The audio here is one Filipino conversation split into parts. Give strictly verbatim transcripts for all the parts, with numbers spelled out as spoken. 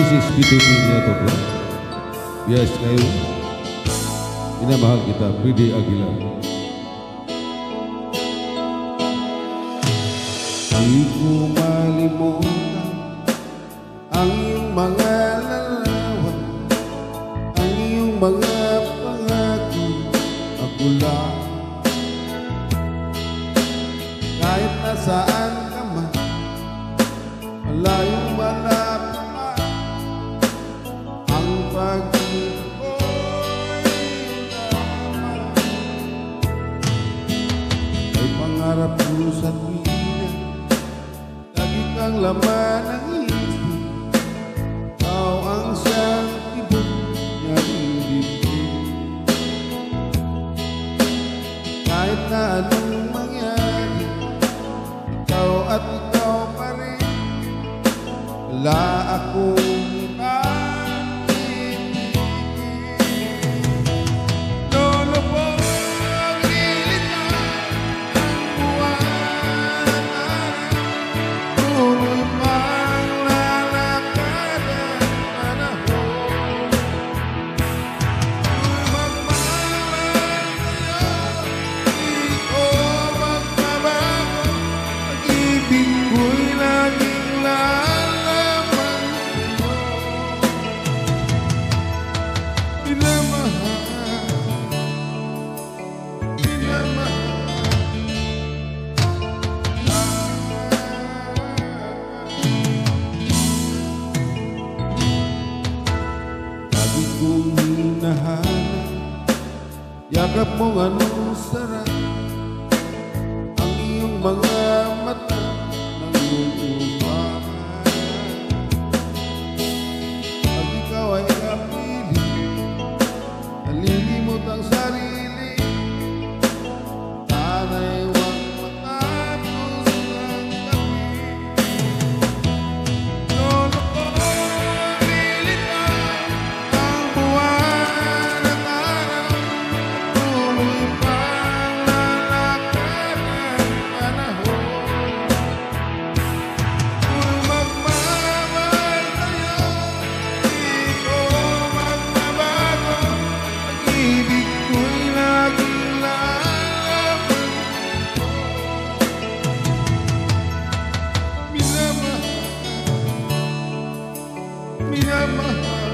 misis Pituti Niatoko. Bias kayo. Minamahal kita, Pridi Aguilar. Di ko malimutan ang iyong mga larawan, ang iyong mga pangako. Ako lang, kahit nasaan ka man, malayong malapit pa, ang pag-ibig ko'y naman. May pangarap ko sa tuwina, lagi kang laman ng isip. Ikaw ang siyang tibok niyang dibdib. Kahit na anong mangyari, ikaw at ikaw pa rin. Wala akong ibang ibigin. Lolo po ang lilitaw ng buwan at araw, tuloy pang lalakad ang panahon. Ako'y magmamahal sa'yo, di ko magbabago. Pag-ibig ko'y laging lalaman sa'yo. Minamahal, minamahal. Lagi kong hinahanap yakap mong anong sarap, ang iyong mga mata nag-uupahan. Pag ikaw ay kapiling, nalilimot ang sarili. Sana'y huwag matapos ang gabi. Lolo ko lilitaw ang buwan at araw, tuloy pang lalakad ang panahon. Ako'y magmamahal sa'yo, di ko magbabago. Pag-ibig ko'y laging lalaman. Minamahal, minamahal.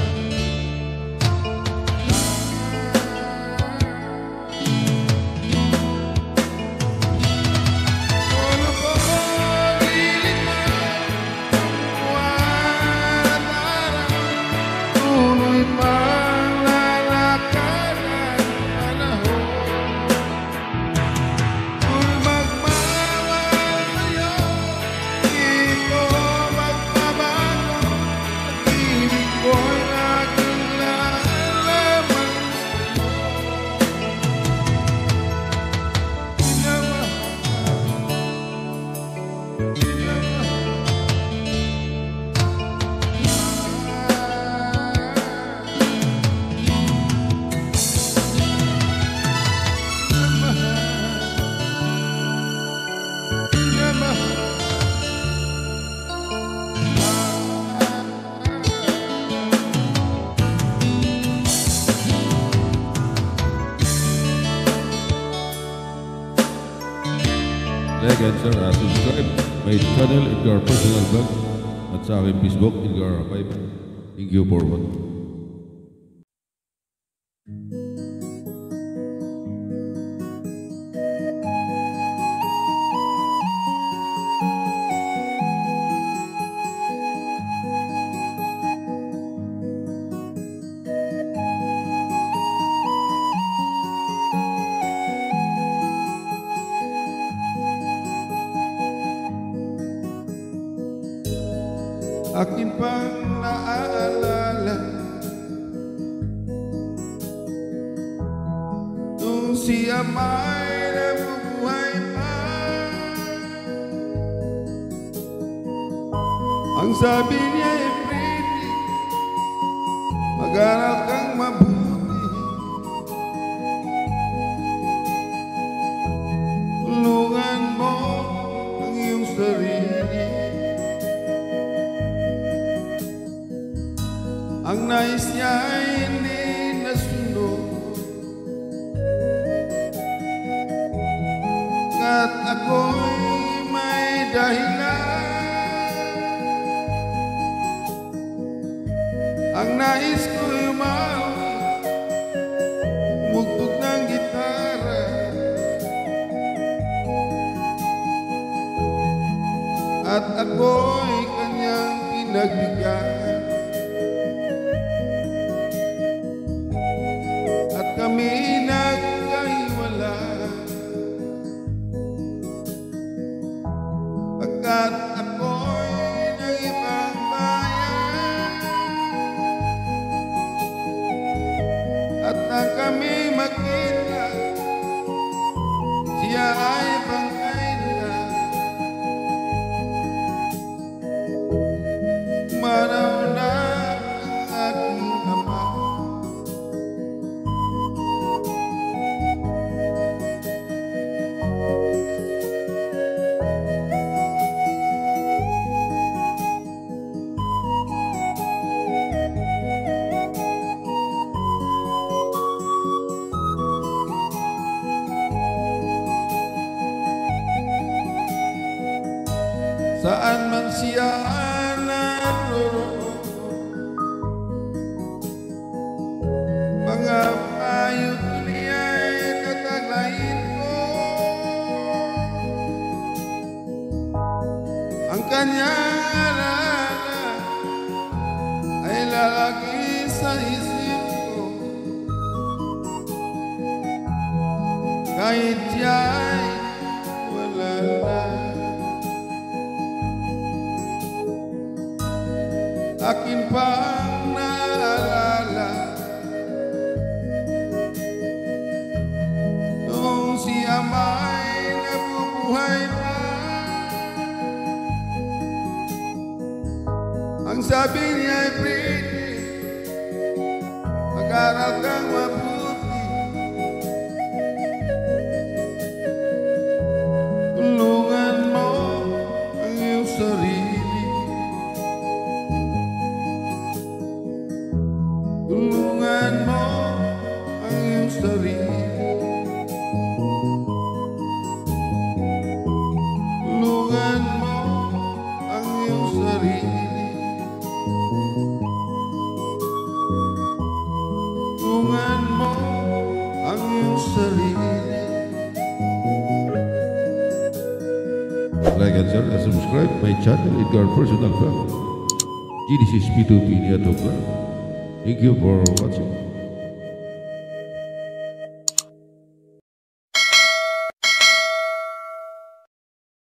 Lolo ko lilitaw ang buwan at araw, tuloy pang lalakad ang panahon. Ako'y magmamahal sa'yo, di ko magbabago. Pag-ibig ko'y laging lalaman sa'yo. Minamahal, like and share, uh, subscribe my channel Edgar Personal Vlog at sa aking Facebook Edgar five. Thank you for watching. Akin pang naaalala nung siya may nabubuhay pa. Ang sabi niya ay pretty, mag-aral kang mabuti, tulungan mo ang iyong sarili. ang nais niya ay hindi nasunod, at ako'y may dahilan. Ang nais ko'y umawi, umugtog ng gitara, at ako'y kanyang pinagbigyan. At kami nagkahiwala, pagkat ako'y ng ibang bayan. At nang kami magkita, siya ay bangkay na. Umaraw na ang aking ama. Saan man siya naroroon, mga payo niya'y tataglayin ko. Ang kanyang alala ay lalaki sa isip ko, kahit siya'y wala na. Akin pang naalala noong si ama'y nabubuhay pa. Ang sabi niya ay pretty, mag-aral kang mabuti, tulungan mo ang iyong sarili. Tulungan mo ang iyong sarili. Tulungan mo ang iyong sarili. Tulungan mo ang iyong sarili. Like and share and subscribe my channel Edgar Personal Vlog. G D C S P two P Niato Vlog. Thank you for watching.